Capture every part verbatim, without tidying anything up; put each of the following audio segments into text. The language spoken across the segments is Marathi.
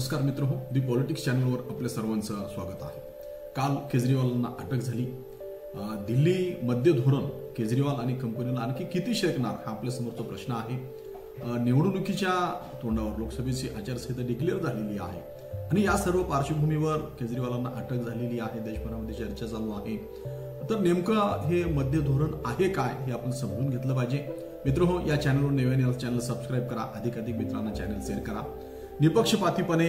नमस्कार मित्र हो, दी पॉलिटिक्स चॅनलवर आपल्या सर्वांचं स्वागत आहे। काल केजरीवालांना अटक झाली। दिल्ली मध्य धोरण केजरीवाल आणि कंपनीला आणखी किती शेकणार हा आपल्या समोरचा प्रश्न आहे। निवडणुकीच्या तोंडावर लोकसभेची आचारसंहिता डिक्लेअर झालेली आहे आणि या सर्व पार्श्वभूमीवर केजरीवालांना अटक झालेली आहे। देशभरामध्ये चर्चा चालू आहे। तर नेमकं हे मध्य धोरण आहे काय हे आपण समजून घेतलं पाहिजे। मित्रहो, या चॅनलवर नव्याने चॅनल सबस्क्राइब करा, अधिकाधिक मित्रांना चॅनल शेअर करा। निपक्षपातीपणे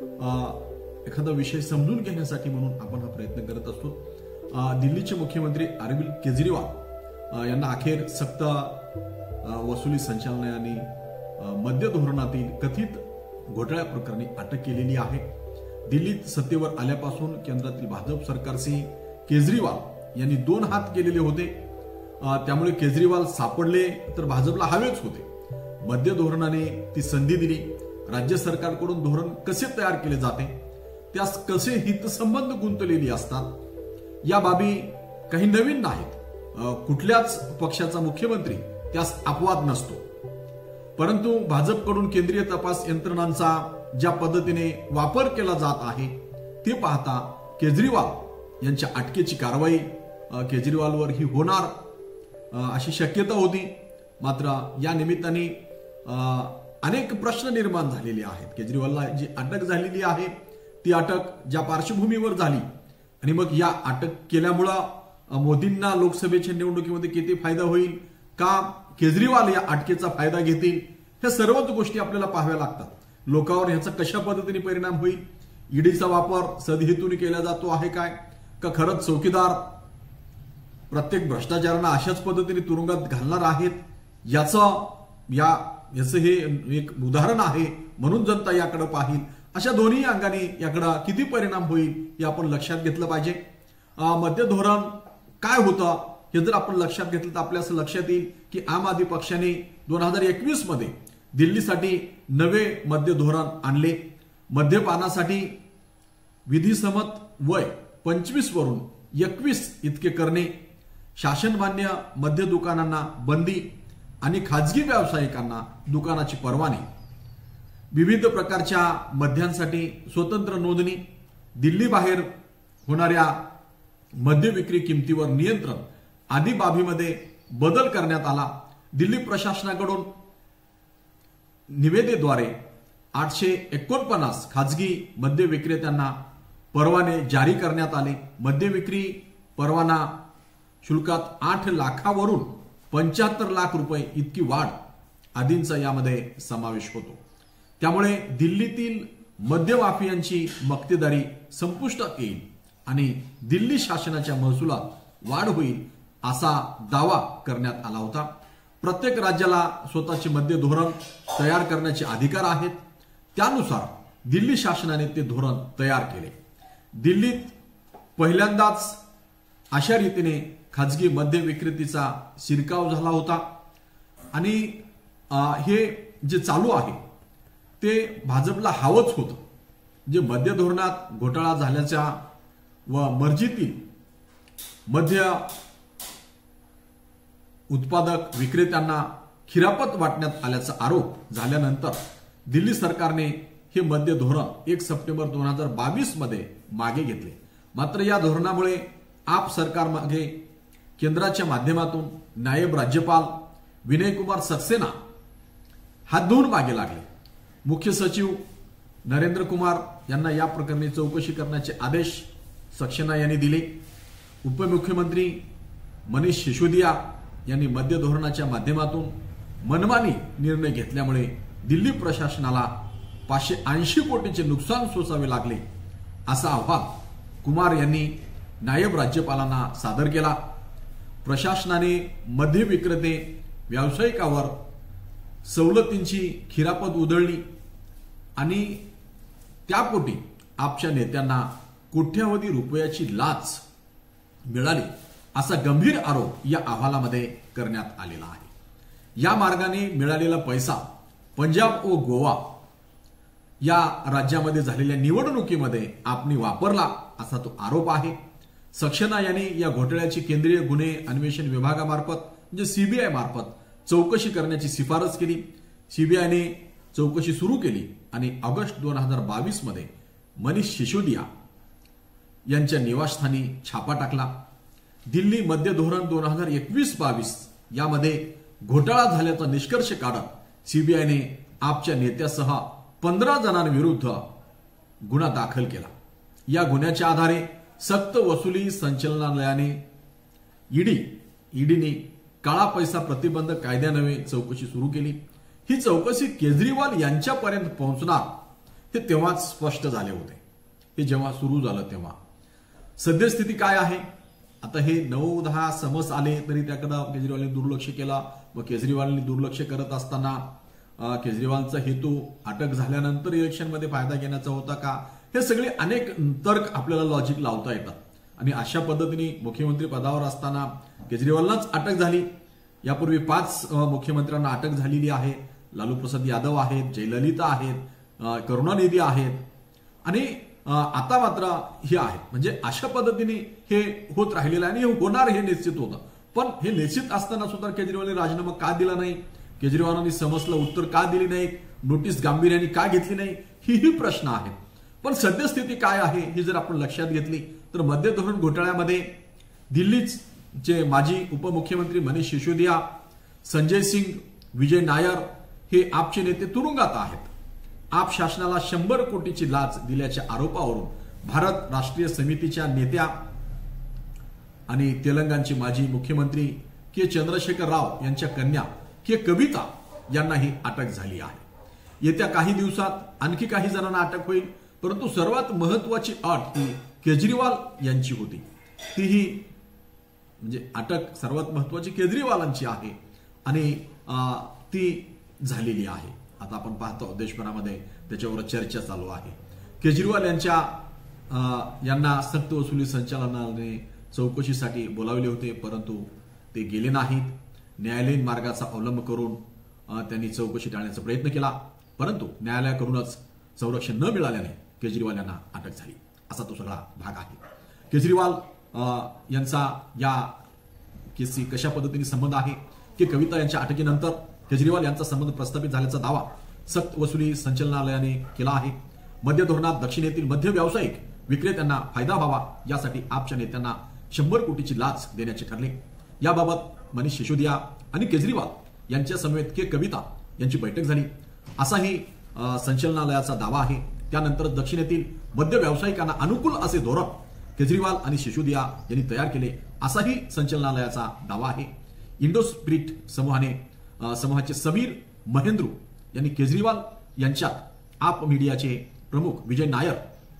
एखादा विषय समजून घेण्यासाठी म्हणून आपण हा प्रयत्न करत असतो। दिल्लीचे मुख्यमंत्री अरविंद केजरीवाल यांना अखेर सक्त वसुली संचालनालयाने मध्य धोरणातील कथित घोटाळ्या प्रकरणी अटक केलेली आहे। दिल्लीत सत्तेवर आल्यापासून केंद्रातील भाजप सरकारशी केजरीवाल यांनी दोन हात केलेले होते। त्यामुळे केजरीवाल सापडले तर भाजपला हवेच होते। मध्य धोरणाने ती संधी दिली। राज्य सरकारकडून धोरण कसे तयार केले जाते, त्यास कसे हितसंबंध गुंतलेली असतात या बाबी काही नवीन नाहीत। कुठल्याच पक्षाचा मुख्यमंत्री त्यास अपवाद नसतो, परंतु भाजपकडून केंद्रीय तपास यंत्रणांचा ज्या पद्धतीने वापर केला जात आहे ते पाहता केजरीवाल यांच्या अटकेची कारवाई केजरीवालवर ही होणार अशी शक्यता होती। मात्र या निमित्ताने अनेक प्रश्न निर्माण झालेले आहेत। केजरीवालला जी अटक झालेली आहे ती अटक ज्या पार्श्वभूमीवर झाली आणि मग या अटक केल्यामुळे मोदींना लोकसभेच्या निवडणुकीमध्ये किती फायदा होईल, का केजरीवाल या अटकेचा फायदा घेतील, ह्या सर्वच गोष्टी आपल्याला पाहाव्या लागतात। लोकांवर ह्याचा कशा पद्धतीने परिणाम होईल, ईडीचा वापर सदहेतून केला जातो आहे काय, का खरंच चौकीदार प्रत्येक भ्रष्टाचारांना अशाच पद्धतीने तुरुंगात घालणार आहेत, याचं या याचं हे एक उदाहरण आहे म्हणून जनता याकडे पाहिल। अशा दोन्ही अंगाने याकडे किती परिणाम होईल हे आपण लक्षात घेतलं पाहिजे। मध्य धोरण काय होतं हे जर आपण लक्षात घेतलं तर आपल्या असं लक्षात येईल की आम आदमी पक्षाने दोन हजार एकवीस मध्ये दिल्लीसाठी नवे मध्य धोरण आणले। मद्यपानासाठी विधिसम्मत वय पंचवीस वरून एकवीस इतके करणे, शासनमान्य मद्य दुकानांना बंदी आणि खाजगी व्यावसायिकांना दुकानाची परवाने, विविध प्रकारच्या मद्यांसाठी स्वतंत्र नोंदणी, दिल्ली बाहेर होणाऱ्या मद्य विक्री किमतीवर नियंत्रण आदी बाबीमध्ये बदल करण्यात आला। दिल्ली प्रशासनाकडून निविदेद्वारे आठशे एकोणपन्नास खाजगी मद्य विक्रेत्यांना परवाने जारी करण्यात आले। मद्य विक्री परवाना शुल्कात आठ लाखावरून पंच्याहत्तर लाख रुपये इतकी वाढ आदींचा यामध्ये समावेश होतो। त्यामुळे दिल्लीतील मद्य माफियांची मक्तेदारी संपुष्टात येईल आणि दिल्ली शासनाच्या महसुलात वाढ होईल असा दावा करण्यात आला होता। प्रत्येक राज्याला स्वतःचे मद्य धोरण तयार करण्याचे अधिकार आहेत, त्यानुसार दिल्ली शासनाने ते धोरण तयार केले। दिल्लीत पहिल्यांदाच अशा रीतीने खाजगी मद्य विक्रेतीचा शिरकाव झाला होता आणि हे जे चालू आहे ते भाजपला हवंच होतं। जे मद्य धोरणात घोटाळा झाल्याच्या व मर्जीतील मद्य उत्पादक विक्रेत्यांना खिरापत वाटण्यात आल्याचा आरोप झाल्यानंतर दिल्ली सरकारने हे मद्य धोरण एक सप्टेंबर दोन हजार बावीस मध्ये मागे घेतले। मात्र या धोरणामुळे आप सरकार मागे केंद्राच्या माध्यमातून नायब राज्यपाल विनय कुमार सक्सेना हात धुवून मागे लागले। मुख्य सचिव नरेंद्र कुमार यांना या प्रकरणी चौकशी करण्याचे आदेश सक्सेना यांनी दिले। उपमुख्यमंत्री मनीष सिसोदिया यांनी मद्य धोरणाच्या माध्यमातून मनमानी निर्णय घेतल्यामुळे दिल्ली प्रशासनाला पाचशे ऐंशी कोटीचे नुकसान सोसावे लागले असा अहवाल कुमार यांनी नायब राज्यपालांना सादर केला। प्रशासनाने मद्य विक्रेते व्यावसायिकावर सवलतींची खिरापत उधळली आणि त्यापोटी आपच्या नेत्यांना कोट्यावधी रुपयाची लाच मिळाली असा गंभीर आरोप या अहवालामध्ये करण्यात आलेला आहे। या मार्गाने मिळालेला पैसा पंजाब व गोवा या राज्यामध्ये झालेल्या निवडणुकीमध्ये आपणी वापरला असा तो आरोप आहे। सक्सेना यांनी या घोटाळ्याची केंद्रीय गुन्हे अन्वेषण विभागामार्फत म्हणजे सीबीआय मार्फत चौकशी करण्याची शिफारस केली। सीबीआयने चौकशी सुरू केली आणि ऑगस्ट दोन हजार बावीस मध्ये मनीष सिसोदिया यांच्या निवासस्थानी छापा टाकला. दिल्ली मद्य धोरण दोन हजार एकवीस बावीस यामध्ये घोटाळा झाल्याचा निष्कर्ष काढत सीबीआयने आपच्या नेत्यासह पंधरा जणांविरुद्ध गुन्हा दाखल केला. या गुन्ह्याच्या आधारे सक्त वसुली संचालनालयाने ईडी ईडीने काळा पैसा प्रतिबंध कायद्यान्वये चौकशी सुरू केली. ही चौकशी केजरीवाल यांच्यापर्यंत पोहोचणार हे तेव्हाच स्पष्ट झाले होते. हे जेव्हा सुरू झालं तेव्हा सद्यस्थिती काय आहे? आता हे नऊ दहा समस आले तरी त्याकडे केजरीवालांनी दुर्लक्ष केला. मग केजरीवालांनी दुर्लक्ष करत असताना केजरीवालचा हेतू अटक झाल्यानंतर इलेक्शनमध्ये फायदा घेण्याचा होता का? हे सगळे अनेक तर्क आपल्याला लॉजिक लावता येतात. आणि अशा पद्धतीने मुख्यमंत्री पदावर असताना केजरीवालनाच अटक झाली. यापूर्वी पाच मुख्यमंत्र्यांना अटक झालेली आहे. लालू प्रसाद यादव आहेत, जयललिता आहेत, करुणानिधी आहेत आणि आता मात्र हे आहे. म्हणजे अशा पद्धतीने हे होत राहिलेलं आहे आणि हे होणार हे निश्चित होतं. पण हे निश्चित असताना सुद्धा केजरीवालने राजीनामा का दिला नाही? केजरीवालांनी समजलं उत्तर का दिली नाही? नोटीस गांभीर्याने का घेतली नाही? ही प्रश्न आहे. पण सद्यस्थिती काय आहे ही जर आपण लक्षात घेतली तर मद्य धोरण घोटाळ्यामध्ये दिल्लीचे माजी उपमुख्यमंत्री मनीष सिसोदिया, संजय सिंग, विजय नायर हे आपचे नेते तुरुंगात आहेत. आप शासनाला शंभर कोटीची लाच दिल्याच्या आरोपावरून भारत राष्ट्रीय समितीच्या नेत्या आणि तेलंगणचे माजी मुख्यमंत्री के चंद्रशेखर राव यांच्या कन्या के कविता यांनाही अटक झाली आहे. येत्या काही दिवसात आणखी काही जणांना अटक होईल. परंतु सर्वात महत्वाची अट ही केजरीवाल यांची होती. तीही म्हणजे अटक सर्वात महत्वाची केजरीवालांची आहे आणि ती झालेली आहे. आता आपण पाहतो देशभरामध्ये त्याच्यावर चर्चा चालू आहे. केजरीवाल यांच्या यांना सक्त वसुली संचालनालयाने चौकशीसाठी बोलावले होते परंतु ते गेले नाहीत. न्यायालयीन मार्गाचा अवलंब करून त्यांनी चौकशी टाळण्याचा प्रयत्न केला परंतु न्यायालयाकडूनच संरक्षण न मिळाल्याने केजरीवाल यांना अटक झाली. असा तो सगळा भाग आहे. केजरीवाल यांचा या केसशी कशा पद्धतीने संबंध आहे की कविता यांच्या अटकेनंतर केजरीवाल यांचा संबंध प्रस्थापित झाल्याचा दावा सक्त वसुली संचालनालयाने केला आहे. मद्य धोरणात दक्षिणेतील मद्य व्यावसायिक विक्रेत्यांना फायदा व्हावा यासाठी आपच्या नेत्यांना शंभर कोटीची लाच देण्याचे ठरले. याबाबत मनीष सिसोदिया आणि केजरीवाल यांच्या समवेत के कविता यांची बैठक झाली असाही संचालनालयाचा दावा आहे. त्यानंतर दक्षिणेतील मद्य व्यावसायिकांना अनुकूल असे धोरण केजरीवाल आणि सिसोदिया यांनी तयार केले असाही संचालनालयाचा दावा आहे. इंडो स्पिरिट समूहाने समूहाचे समीर महेंद्रू यांनी केजरीवाल यांच्यात आप मीडियाचे प्रमुख विजय नायर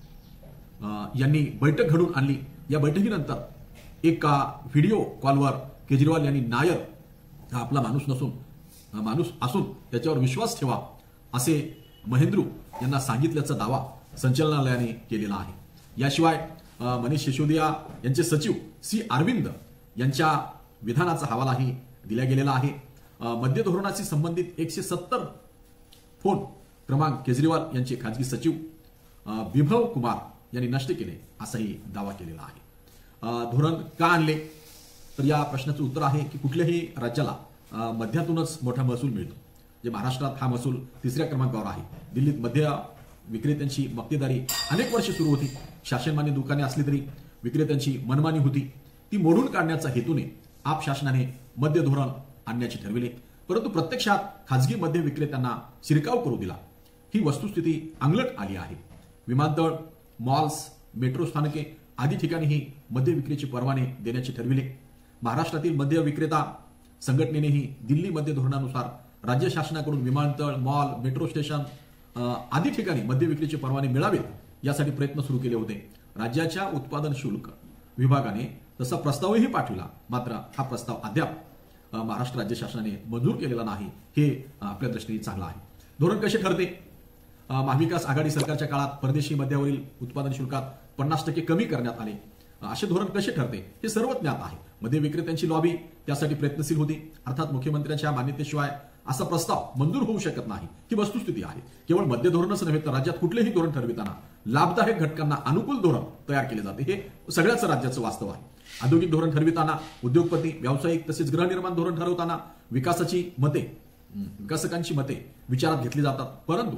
यांनी बैठक घडून आणली. या बैठकीनंतर एका व्हिडिओ कॉलवर केजरीवाल यांनी नायर हा आपला माणूस नसून माणूस असून त्याच्यावर विश्वास ठेवा असे महेंद्रू यांना सांगितल्याचा दावा संचालनालयाने केलेला आहे. याशिवाय मनीष सिसोदिया यांचे सचिव सी अरविंद यांच्या विधानाचा हवालाही दिला गेलेला आहे. मद्य धोरणाशी संबंधित एकशे सत्तर फोन क्रमांक केजरीवाल यांचे खाजगी सचिव विभव कुमार यांनी नष्ट केले असाही दावा केलेला आहे. धोरण का आणले तर या प्रश्नाचं उत्तर आहे की कुठल्याही राज्याला मद्यातूनच मोठा महसूल मिळतो. जे महाराष्ट्रात हा महसूल तिसऱ्या क्रमांकावर आहे. दिल्लीत मद्य विक्रेत्यांची मक्तेदारी अनेक वर्षे सुरू होती. शासनमान्य दुकाने असली तरी विक्रेत्यांची मनमानी होती. ती मोडून काढण्याच्या हेतूने आप शासनाने मद्य धोरण आणण्याचे ठरविले परंतु प्रत्यक्षात खाजगी मद्य विक्रेत्यांना शिरकाव करू दिला. ही वस्तुस्थिती अंगलट आली आहे. विमानतळ, मॉल्स, मेट्रो स्थानके आदी ठिकाणीही मद्य विक्रीचे परवाने देण्याचे ठरविले. महाराष्ट्रातील मद्य विक्रेता संघटनेनेही दिल्ली मद्य धोरणानुसार राज्य शासनाकडून विमानतळ, मॉल, मेट्रो स्टेशन आदी ठिकाणी मद्य विक्रीचे परवाने मिळावेत यासाठी प्रयत्न सुरू केले होते. राज्याच्या उत्पादन शुल्क विभागाने तसा प्रस्तावही पाठविला मात्र हा प्रस्ताव अद्याप महाराष्ट्र राज्य शासनाने मंजूर केलेला नाही. हे आपल्या दृष्टीने चांगलं आहे. धोरण कसे ठरते? महाविकास आघाडी सरकारच्या काळात परदेशी मद्यावरील उत्पादन शुल्कात पन्नास टक्के कमी करण्यात आले. असे धोरण कसे ठरते हे सर्व ज्ञात आहे. मद्य विक्रेत्यांची लॉबी त्यासाठी प्रयत्नशील होती. अर्थात मुख्यमंत्र्यांच्या मान्यतेशिवाय असा प्रस्ताव मंजूर होऊ शकत नाही ही वस्तुस्थिती आहे. केवळ मद्य धोरणच नव्हे तर राज्यात कुठलेही धोरण ठरविताना लाभदायक घटकांना अनुकूल धोरण तयार केले जाते हे सगळ्याच राज्याचं वास्तव आहे. औद्योगिक धोरण ठरविताना उद्योगपती, व्यावसायिक तसेच गृहनिर्माण धोरण ठरवताना विकासाची मते विकासकांची मते विचारात घेतली जातात परंतु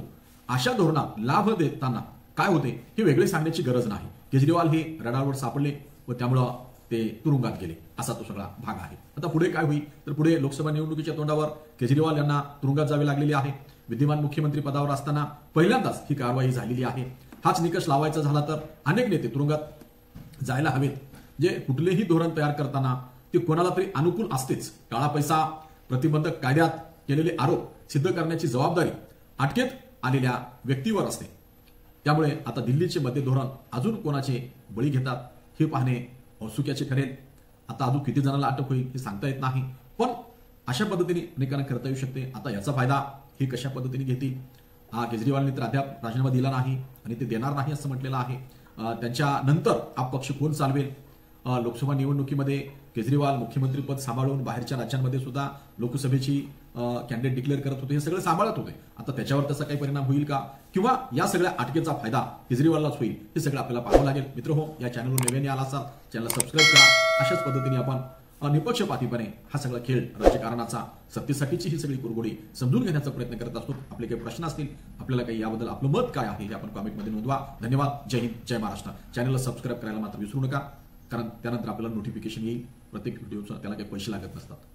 अशा धोरणात लाभ देताना काय होते हे वेगळे सांगण्याची गरज नाही. केजरीवाल हे रडारवर सापडले व त्यामुळं ते तुरुंगात गेले असा तो सगळा भाग आहे. आता पुढे काय होईल तर पुढे लोकसभा निवडणुकीच्या तोंडावर केजरीवाल यांना तुरुंगात जावे लागलेले आहे. विद्यमान मुख्यमंत्री पदावर असताना पहिल्यांदाच ही कारवाई झालेली आहे. हाच निकष लावायचा झाला तर अनेक नेते तुरुंगात जायला हवेत. जे कुठलेही धोरण तयार करताना ते कोणाला तरी अनुकूल असतेच. काळा पैसा प्रतिबंधक कायद्यात केलेले आरोप सिद्ध करण्याची जबाबदारी अटकेत आलेल्या व्यक्तीवर असते. त्यामुळे आता दिल्लीचे मध्य धोरण अजून कोणाचे बळी घेतात हे पाहणे औत्सुक्याचे ठरेल. आता अजून किती जणांना अटक होईल हे सांगता येत नाही, पण अशा पद्धतीने अनेकांना करता येऊ शकते. आता याचा फायदा हे कशा पद्धतीने घेतील? हा केजरीवालने तर अद्याप राजीनामा दिला नाही आणि ते देणार नाही असं म्हटलेलं आहे. त्यांच्या नंतर हा पक्ष कोण चालवेल? लोकसभा निवडणुकीमध्ये केजरीवाल मुख्यमंत्रीपद सांभाळून बाहेरच्या राज्यांमध्ये सुद्धा लोकसभेची कॅन्डिडेट डिक्लेअर करत होते, हे सगळं सांभाळत होते. आता त्याच्यावर त्याचा काही परिणाम होईल का, किंवा या सगळ्या अटकेचा फायदा केजरीवाललाच होईल हे सगळं आपल्याला पाहावं लागेल. मित्र हो, या चॅनलवर नव्याने आला असाल चॅनलला सबस्क्राईब करा. अशाच पद्धतीने आपण निपक्षपातीपणे हा सगळा खेळ राजकारणाचा सत्तेसाठीची ही सगळी कुरघोडी समजून घेण्याचा प्रयत्न करत असतो. आपले काही प्रश्न असतील, आपल्याला काही याबद्दल आपलं मत काय आहे हे आपण कॉमेंटमध्ये नोंदवा. धन्यवाद. जय हिंद, जय महाराष्ट्र. चॅनलला सबस्क्राईब करायला मात्र विसरू नका, कारण त्यानंतर आपल्याला नोटिफिकेशन येईल प्रत्येक व्हिडिओचा. त्याला काही पैसे लागत नसतात.